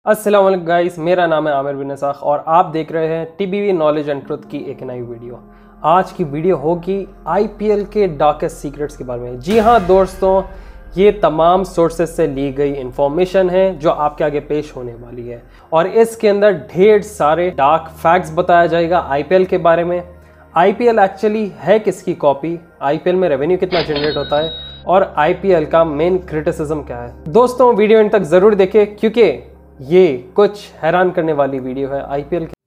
अस्सलाम वालेकुम गाइस, मेरा नाम है आमिर बिन नसाख और आप देख रहे हैं टीबीवी नॉलेज एंड ट्रुथ की एक नई वीडियो। आज की वीडियो होगी आईपीएल के डार्केस्ट सीक्रेट्स के बारे में। जी हाँ दोस्तों, ये तमाम सोर्सेज से ली गई इंफॉर्मेशन है जो आपके आगे पेश होने वाली है और इसके अंदर ढेर सारे डार्क फैक्ट्स बताया जाएगा आईपीएल के बारे में। आईपीएल एक्चुअली है किसकी कॉपी, आईपीएल में रेवेन्यू कितना जनरेट होता है और आईपीएल का मेन क्रिटिसिज्म क्या है। दोस्तों वीडियो इन तक जरूर देखें क्योंकि ये कुछ हैरान करने वाली वीडियो है आईपीएल के।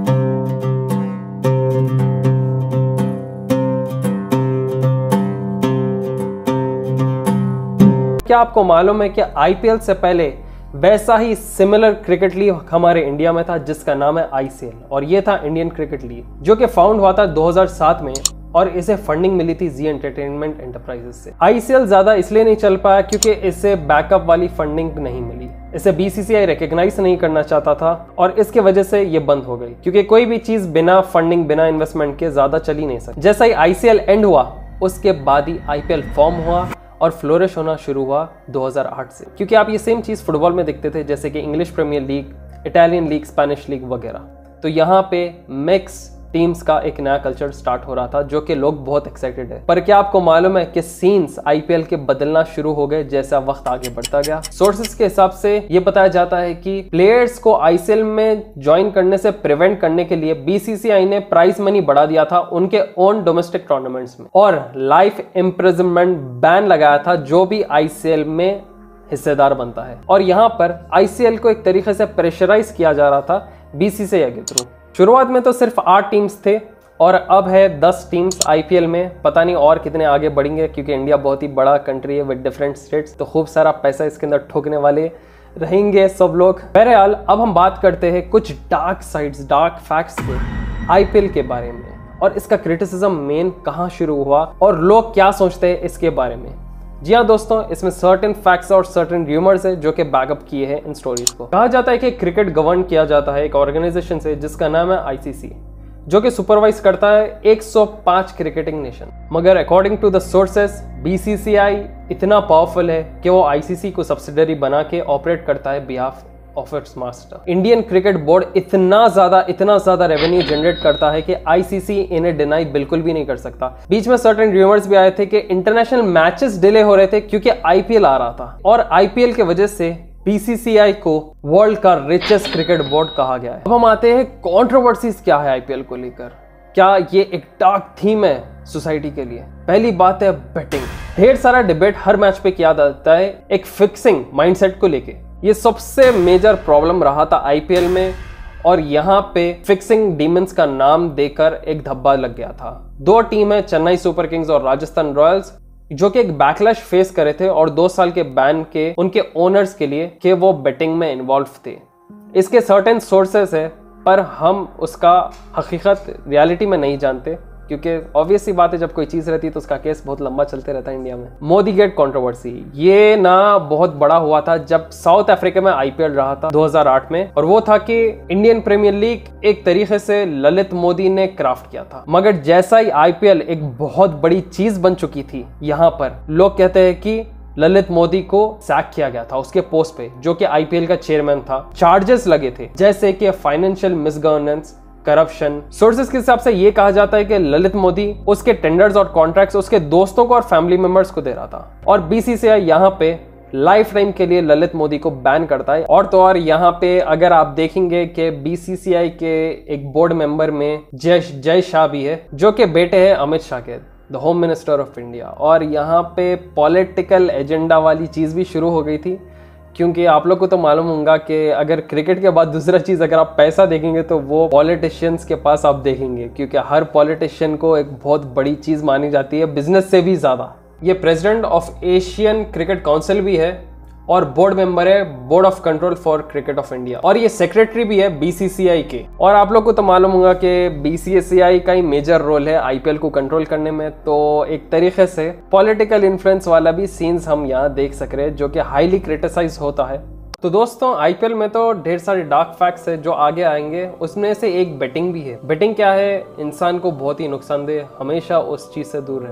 क्या आपको मालूम है कि आईपीएल से पहले वैसा ही सिमिलर क्रिकेट लीग हमारे इंडिया में था जिसका नाम है आईसीएल, और ये था इंडियन क्रिकेट लीग जो कि फाउंड हुआ था 2007 में और इसे फंडिंग मिली थी जी एंटरटेनमेंट एंटरप्राइजेस से। आईसीएल ज्यादा इसलिए नहीं चल पाया क्योंकि इसे बैकअप वाली फंडिंग नहीं मिली, इसे बीसीसीआई रिकॉग्नाइज नहीं करना चाहता था और इसके वजह से ये बंद हो गई क्योंकि कोई भी चीज बिना फंडिंग बिना इन्वेस्टमेंट के ज्यादा चल ही नहीं सकती। जैसा ही आईसीएल एंड हुआ उसके बाद ही आईपीएल फॉर्म हुआ और फ्लोरिश होना शुरू हुआ 2008 से, क्योंकि आप ये सेम चीज फुटबॉल में देखते थे जैसे कि English Premier League, Italian league, Spanish league वगैरह। तो यहाँ पे मिक्स टीम्स का एक नया कल्चर स्टार्ट हो रहा था जो कि लोग बहुत एक्साइटेड है। पर क्या आपको मालूम है कि सीन्स आईपीएल के बदलना शुरू हो गए जैसा वक्त आगे बढ़ता गया। सोर्सेस के हिसाब से ये बताया जाता है कि प्लेयर्स को आईसीएल में ज्वाइन करने से प्रिवेंट करने के लिए बीसीसीआई ने प्राइज मनी बढ़ा दिया था उनके ओन डोमेस्टिक टूर्नामेंट्स में और लाइफ इम्प्रिजनमेंट बैन लगाया था जो भी आईसीएल में हिस्सेदार बनता है। और यहाँ पर आईसीएल को एक तरीके से प्रेशराइज किया जा रहा था बीसीसीआई के थ्रू। शुरुआत में तो सिर्फ 8 टीम्स थे और अब है 10 टीम्स आईपीएल में। पता नहीं और कितने आगे बढ़ेंगे क्योंकि इंडिया बहुत ही बड़ा कंट्री है विद डिफरेंट स्टेट्स, तो खूब सारा पैसा इसके अंदर ठोकने वाले रहेंगे सब लोग। बहरहाल अब हम बात करते हैं कुछ डार्क साइड्स, डार्क फैक्ट्स के आईपीएल के बारे में और इसका क्रिटिसिज्म मेन कहाँ शुरू हुआ और लोग क्या सोचते हैं इसके बारे में। जी हाँ दोस्तों, इसमें सर्टेन फैक्ट्स और सर्टेन र्यूमर्स है जो कि बैकअप किए हैं इन स्टोरीज को। कहा जाता है कि क्रिकेट गवर्न किया जाता है एक ऑर्गेनाइजेशन से जिसका नाम है आईसीसी, जो कि सुपरवाइज करता है 105 क्रिकेटिंग नेशन। मगर according to the sources BCCI इतना पावरफुल है कि वो आईसीसी को सब्सिडरी बना के ऑपरेट करता है behalf of its master. Indian cricket board इतना ज्यादा रेवेन्यू जनरेट करता है कि आईसीसी इन्हें डिनाई बिल्कुल भी नहीं कर सकता। बीच में सर्टेन र्यूमर्स भी आए थे कि इंटरनेशनल मैचेस डिले हो रहे थे क्योंकि आईपीएल आ रहा था और आईपीएल के वजह से बीसीसीआई को वर्ल्ड का रिचेस्ट क्रिकेट बोर्ड कहा गया है। अब हम आते हैं कंट्रोवर्सीज क्या है आईपीएल को लेकर। क्या ये एक डार्क थीम है सोसाइटी के लिए? पहली बात है बेटिंग। ढेर सारा डिबेट हर मैच पे किया जाता है एक फिक्सिंग माइंडसेट को लेके। ये सबसे मेजर प्रॉब्लम रहा था आईपीएल में और यहाँ पे फिक्सिंग डीमंस का नाम देकर एक धब्बा लग गया था। 2 टीम है, चेन्नई सुपर किंग्स और राजस्थान रॉयल्स, जो कि एक बैकलैश फेस करे थे और 2 साल के बैन के उनके ओनर्स के लिए कि वो बेटिंग में इन्वॉल्व थे। इसके सर्टेन सोर्सेस है पर हम उसका हकीकत रियलिटी में नहीं जानते क्योंकि ऑब्वियस सी बात है जब कोई चीज रहती है तो उसका केस बहुत लंबा चलते रहता है इंडिया में। मोदी गेट कंट्रोवर्सी, ये ना बहुत बड़ा हुआ था जब साउथ अफ्रीका में आईपीएल रहा था 2008 में, और वो था कि इंडियन प्रीमियर लीग एक तरीके से ललित मोदी ने क्राफ्ट किया था। मगर जैसा ही आईपीएल एक बहुत बड़ी चीज बन चुकी थी, यहाँ पर लोग कहते हैं कि ललित मोदी को सैक किया गया था उसके पोस्ट पे जो कि आईपीएल का चेयरमैन था। चार्जेस लगे थे जैसे कि फाइनेंशियल मिसगवर्नेंस, करप्शन। सोर्सेस के हिसाब से ये कहा जाता है कि ललित मोदी उसके टेंडर्स और कॉन्ट्रैक्ट्स उसके दोस्तों को और फैमिली मेंबर्स को दे रहा था और बीसीसीआई यहाँ पे लाइफ टाइम के लिए ललित मोदी को बैन करता है। और तो और यहाँ पे अगर आप देखेंगे कि बीसीसीआई के एक बोर्ड मेंबर में जय शाह भी है जो कि बेटे हैं अमित शाह के, the home minister of India. और यहाँ पे पॉलिटिकल एजेंडा वाली चीज भी शुरू हो गई थी क्योंकि आप लोग को तो मालूम होगा कि अगर क्रिकेट के बाद दूसरा चीज अगर आप पैसा देखेंगे तो वो पॉलिटिशियंस के पास आप देखेंगे क्योंकि हर पॉलिटिशियन को एक बहुत बड़ी चीज मानी जाती है बिजनेस से भी ज्यादा। ये president of Asian cricket council भी है और बोर्ड मेंबर है board of control for cricket of India और ये सेक्रेटरी भी है बीसीसीआई के। और आप लोग को तो मालूम होगा कि बीसीसीआई का ही मेजर रोल है आईपीएल को कंट्रोल करने में, तो एक तरीके से पॉलिटिकल इन्फ्लुएंस वाला भी सीन्स हम यहाँ देख सक रहे हैं जो कि हाईली क्रिटिसाइज होता है। तो दोस्तों आईपीएल में तो ढेर सारे डार्क फैक्ट्स है जो आगे आएंगे, उसमें से एक बेटिंग भी है। बेटिंग क्या है? इंसान को बहुत ही नुकसानदेह, हमेशा उस चीज से दूर रहना।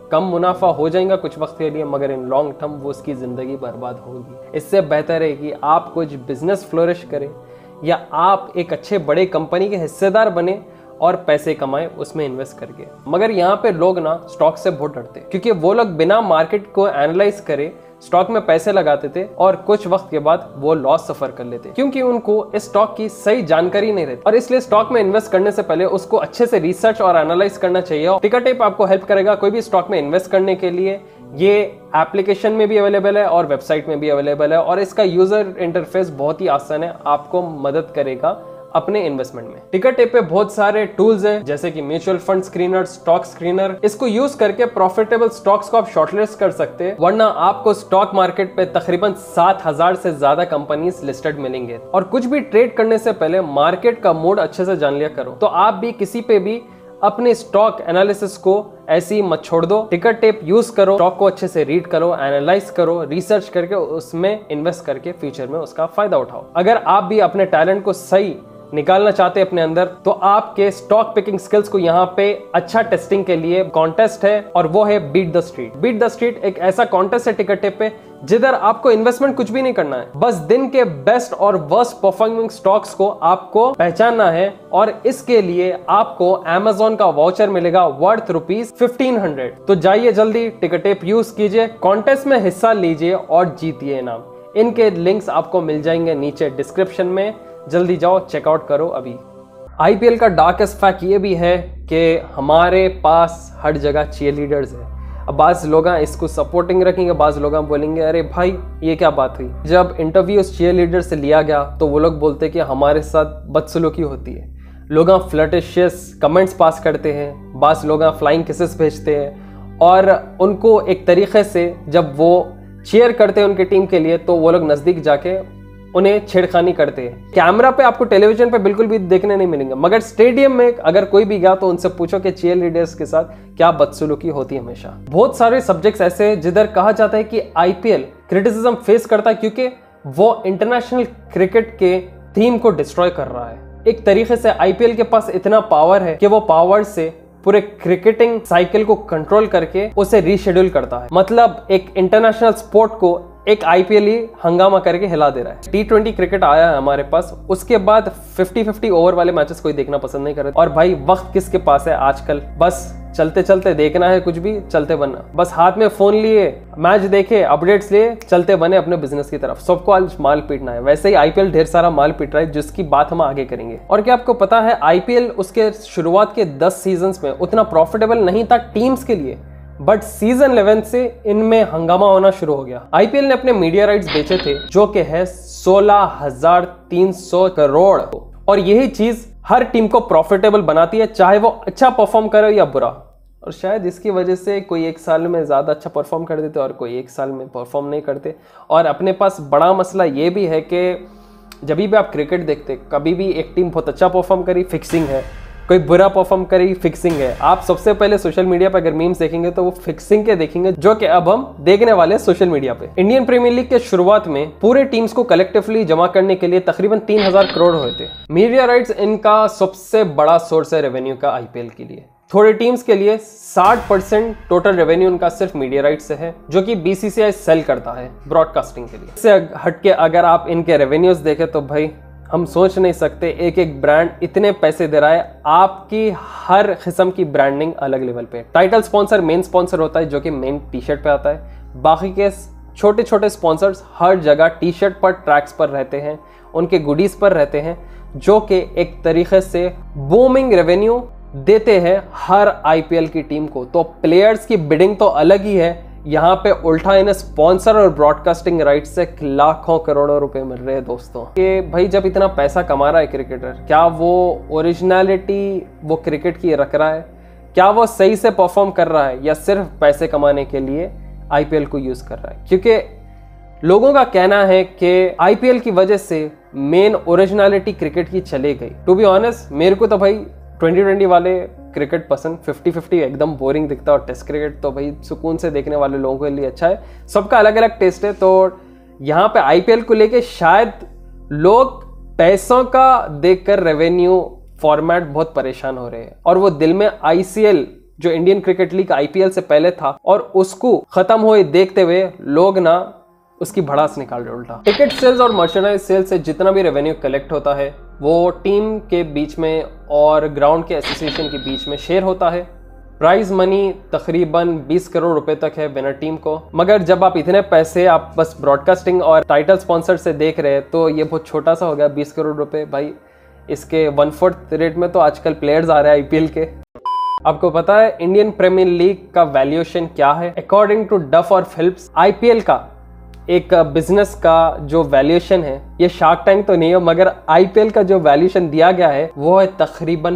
कम मुनाफा हो जाएगा कुछ वक्त के लिए, मगर इन लॉन्ग टर्म वो उसकी ज़िंदगी बर्बाद होगी। इससे बेहतर है कि आप कुछ बिजनेस फ्लोरिश करें या आप एक अच्छे बड़े कंपनी के हिस्सेदार बने और पैसे कमाएं उसमें इन्वेस्ट करके। मगर यहाँ पे लोग ना स्टॉक से बहुत डरते हैं, क्योंकि वो लोग बिना मार्केट को एनालाइज करे स्टॉक में पैसे लगाते थे और कुछ वक्त के बाद वो लॉस सफर कर लेते, क्योंकि उनको इस स्टॉक की सही जानकारी नहीं रहती। और इसलिए स्टॉक में इन्वेस्ट करने से पहले उसको अच्छे से रिसर्च और एनालाइज करना चाहिए। और टिकर टेप आपको हेल्प करेगा कोई भी स्टॉक में इन्वेस्ट करने के लिए। ये एप्लीकेशन में भी अवेलेबल है और वेबसाइट में भी अवेलेबल है, और इसका यूजर इंटरफेस बहुत ही आसान है, आपको मदद करेगा अपने इन्वेस्टमेंट में। टिकर टेप पे बहुत सारे टूल्स हैं, जैसे कि mutual fund screener, stock screener. इसको यूज करके प्रॉफिटेबल स्टॉक्स को आप शॉर्टलिस्ट कर सकते हैं, वरना आपको स्टॉक मार्केट पे तकरीबन 7000 से ज्यादा कंपनीज लिस्टेड मिलेंगे। और कुछ भी ट्रेड करने से पहले मार्केट का मूड अच्छे से जान लिया करो, तो आप भी किसी पे भी अपने स्टॉक एनालिसिस को ऐसे ही मत छोड़ दो। टिकर टेप यूज करो, स्टॉक को अच्छे से रीड करो, एनालाइज करो, रिसर्च करके उसमें इन्वेस्ट करके फ्यूचर में उसका फायदा उठाओ। अगर आप भी अपने टैलेंट को सही निकालना चाहते हैं अपने अंदर, तो आपके स्टॉक पिकिंग स्किल्स को यहाँ पे अच्छा टेस्टिंग के लिए कॉन्टेस्ट है, और वो है beat the street. Beat the street एक ऐसा कॉन्टेस्ट है टिकर टेप पे जिधर आपको इन्वेस्टमेंट कुछ भी नहीं करना है, बस दिन के बेस्ट और वर्स्ट परफॉर्मिंग स्टॉक्स को आपको पहचानना है। और इसके लिए आपको Amazon का वाउचर मिलेगा वर्थ ₹1500। तो जाइए जल्दी टिकर टेप यूज कीजिए, कॉन्टेस्ट में हिस्सा लीजिए और जीतिए इनाम। इनके लिंक्स आपको मिल जाएंगे नीचे डिस्क्रिप्शन में, जल्दी जाओ चेकआउट करो अभी। आईपीएल का डार्केस्ट फैक्ट ये भी है कि हमारे पास हर जगह चीयर लीडर्स है। अब बाज़ लोग इसको सपोर्टिंग रखेंगे, बाज़ लोग बोलेंगे अरे भाई ये क्या बात हुई। जब इंटरव्यू चीयर लीडर से लिया गया तो वो लोग बोलते हैं कि हमारे साथ बदसलूकी होती है, लोग फ्लर्टिशियस कमेंट्स पास करते हैं, बाज़ लोग फ्लाइंग किसेस भेजते हैं, और उनको एक तरीके से जब वो चीयर करते हैं उनकी टीम के लिए तो वो लोग नज़दीक जाके उन्हें छेड़खानी करते हैं। कैमरा पे आपको टेलीविजन पे बिल्कुल भी देखने नहीं मिलेंगे, मगर स्टेडियम में अगर कोई भी गया तो उनसे पूछो कि चीयर लीडर्स के साथ क्या बदसलूकी होती है हमेशा। बहुत सारे सब्जेक्ट्स ऐसे हैं जिधर कहा जाता है कि आईपीएल क्रिटिसिज्म फेस करता है, क्योंकि वो इंटरनेशनल क्रिकेट के थीम को डिस्ट्रॉय कर रहा है। एक तरीके से आईपीएल के पास इतना पावर है कि वो पावर से पूरे क्रिकेटिंग साइकिल को कंट्रोल करके उसे रीशेड्यूल करता है। मतलब एक इंटरनेशनल स्पोर्ट को एक आईपीएल ही हंगामा करके हिला दे रहा है। T20 क्रिकेट आया है हमारे पास, उसके बाद 50-50 ओवर वाले मैचेस कोई देखना पसंद नहीं कर रहे। और भाई वक्त किसके पास है आजकल, बस चलते चलते देखना है, कुछ भी चलते बनना, बस हाथ में फोन लिए मैच देखे, अपडेट्स लिए, चलते बने अपने बिजनेस की तरफ। सबको आज माल पीटना है। वैसे ही आईपीएल ढेर सारा माल पीट रहा है, जिसकी बात हम आगे करेंगे। और क्या आपको पता है आईपीएल उसके शुरुआत के 10 सीजन्स में उतना प्रॉफिटेबल नहीं था टीम्स के लिए, बट सीजन 11 से इनमें हंगामा होना शुरू हो गया। आईपीएल ने अपने मीडिया राइट्स बेचे थे जो कि है 16,300 करोड़, और यही चीज हर टीम को प्रॉफिटेबल बनाती है, चाहे वो अच्छा परफॉर्म करे या बुरा। और शायद इसकी वजह से कोई एक साल में ज्यादा अच्छा परफॉर्म कर देते और कोई एक साल में परफॉर्म नहीं करते। और अपने पास बड़ा मसला ये भी है कि जब भी आप क्रिकेट देखते, कभी भी एक टीम बहुत अच्छा परफॉर्म करी, फिक्सिंग है, कोई बुरा परफॉर्म करेगी, फिक्सिंग है। आप सबसे पहले सोशल मीडिया पर अगर मीम्स देखेंगे तो वो फिक्सिंग के देखेंगे, जो कि अब हम देखने वाले हैं सोशल मीडिया पे। इंडियन प्रीमियर लीग के शुरुआत में पूरे टीम्स को कलेक्टिवली जमा करने के लिए तकरीबन 3000 करोड़ हुए थे। मीडिया राइट्स इनका सबसे बड़ा सोर्स है रेवेन्यू का आईपीएल के लिए। थोड़े टीम्स के लिए 60% टोटल रेवेन्यू उनका सिर्फ मीडिया राइट से है, जो कि बीसीसीआई सेल करता है ब्रॉडकास्टिंग के लिए। इससे हटके अगर आप इनके रेवेन्यूज देखें तो भाई हम सोच नहीं सकते, एक एक ब्रांड इतने पैसे दे रहा है। आपकी हर किस्म की ब्रांडिंग अलग लेवल पे। टाइटल स्पॉन्सर मेन स्पॉन्सर होता है, जो कि मेन टी शर्ट पे आता है। बाकी के छोटे छोटे स्पॉन्सर्स हर जगह टी शर्ट पर, ट्रैक्स पर रहते हैं, उनके गुडीज पर रहते हैं, जो कि एक तरीके से बूमिंग रेवेन्यू देते हैं हर आईपीएल की टीम को। तो प्लेयर्स की बिडिंग तो अलग ही है, यहाँ पे उल्टा इन्हें स्पॉन्सर और ब्रॉडकास्टिंग राइट्स से लाखों करोड़ों रुपए मिल रहे हैं दोस्तों। कि भाई जब इतना पैसा कमा रहा है क्रिकेटर, क्या वो ओरिजिनलिटी वो क्रिकेट की रख रहा है? क्या वो सही से परफॉर्म कर रहा है, या सिर्फ पैसे कमाने के लिए आईपीएल को यूज कर रहा है? क्योंकि लोगों का कहना है कि आईपीएल की वजह से मेन ओरिजिनलिटी क्रिकेट की चली गई। टू बी ऑनेस्ट, मेरे को तो भाई 2020 वाले क्रिकेट पसंद, 50-50 एकदम बोरिंग दिखता है। और टेस्ट क्रिकेट तो भाई सुकून से देखने वाले लोगों के लिए अच्छा है। सबका अलग अलग टेस्ट है। तो यहाँ पे आईपीएल को लेके शायद लोग पैसों का देखकर रेवेन्यू फॉर्मेट बहुत परेशान हो रहे हैं, और वो दिल में आईसीएल जो इंडियन क्रिकेट लीग IPL से पहले था, और उसको खत्म हुए देखते हुए लोग ना उसकी भड़ास निकाल रहे उल्टा। टिकट सेल्स और मर्चेंडाइज सेल्स से जितना भी रेवेन्यू कलेक्ट होता है वो टीम के बीच में और ग्राउंड के एसोसिएशन के बीच में शेयर होता है। प्राइज मनी तकरीबन 20 करोड़ रुपए तक है विनर टीम को। मगर जब आप इतने पैसे आप बस ब्रॉडकास्टिंग और टाइटल स्पॉन्सर से देख रहे हैं तो ये बहुत छोटा सा हो गया 20 करोड़ रुपए। भाई इसके 1/4 रेट में तो आजकल प्लेयर्स आ रहे हैं IPL के। आपको पता है इंडियन प्रीमियर लीग का वैल्यूएशन क्या है? अकॉर्डिंग टू डफ और फिलिप्स, IPL का एक बिजनेस का जो वैल्यूएशन है, ये शार्क टैंक तो नहीं है मगर IPL का जो वैल्यूएशन दिया गया है वो है तकरीबन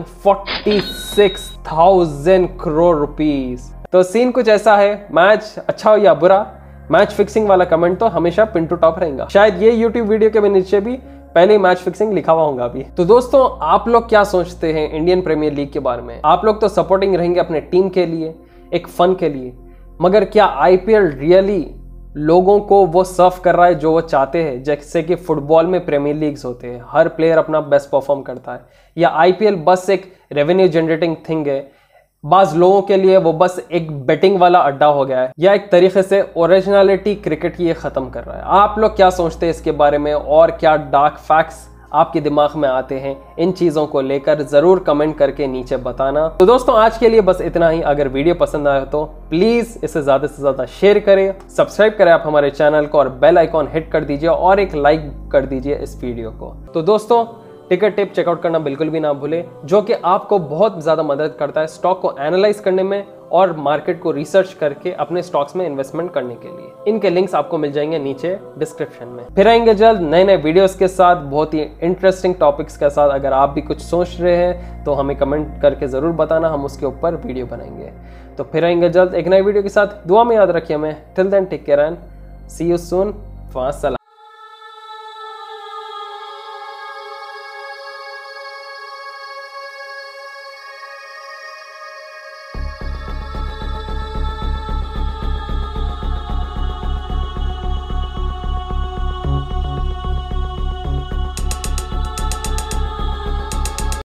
46,000 करोड़ रुपीस। तो सीन कुछ ऐसा है, मैच अच्छा हो या बुरा, मैच फिक्सिंग वाला कमेंट तो हमेशा पिन टू टॉप रहेगा। शायद ये YouTube वीडियो के नीचे भी पहले मैच फिक्सिंग लिखा हुआ होगा अभी। तो दोस्तों, आप लोग क्या सोचते हैं इंडियन प्रीमियर लीग के बारे में? आप लोग तो सपोर्टिंग रहेंगे अपने टीम के लिए, एक फन के लिए, मगर क्या IPL रियली लोगों को वो सर्व कर रहा है जो वो चाहते हैं? जैसे कि फुटबॉल में प्रीमियर लीग्स होते हैं, हर प्लेयर अपना बेस्ट परफॉर्म करता है, या IPL बस एक रेवेन्यू जनरेटिंग थिंग है? बाज लोगों के लिए वो बस एक बेटिंग वाला अड्डा हो गया है, या एक तरीके से ओरिजिनलिटी क्रिकेट की ये खत्म कर रहा है? आप लोग क्या सोचते हैं इसके बारे में, और क्या डार्क फैक्ट्स आपके दिमाग में आते हैं इन चीज़ों को लेकर? ज़रूर कमेंट करके नीचे बताना। तो दोस्तों, आज के लिए बस इतना ही। अगर वीडियो पसंद आया तो प्लीज़ इसे ज़्यादा से ज़्यादा शेयर करें, सब्सक्राइब करें आप हमारे चैनल को, और बेल आइकॉन हिट कर दीजिए और एक लाइक कर दीजिए इस वीडियो को। तो दोस्तों, टिकट टिप चेकआउट करना बिल्कुल भी ना भूले, जो कि आपको बहुत ज़्यादा मदद करता है स्टॉक को एनालाइज करने में और मार्केट को रिसर्च करके अपने स्टॉक्स में इन्वेस्टमेंट करने के लिए। इनके लिंक्स आपको मिल जाएंगे नीचे डिस्क्रिप्शन में। फिर आएंगे जल्द नए नए वीडियोस के साथ, बहुत ही इंटरेस्टिंग टॉपिक्स के साथ। अगर आप भी कुछ सोच रहे हैं तो हमें कमेंट करके ज़रूर बताना, हम उसके ऊपर वीडियो बनाएंगे। तो फिर आएंगे जल्द एक नए वीडियो के साथ। दुआ में याद रखिए हमें। Till then take care and see you soon.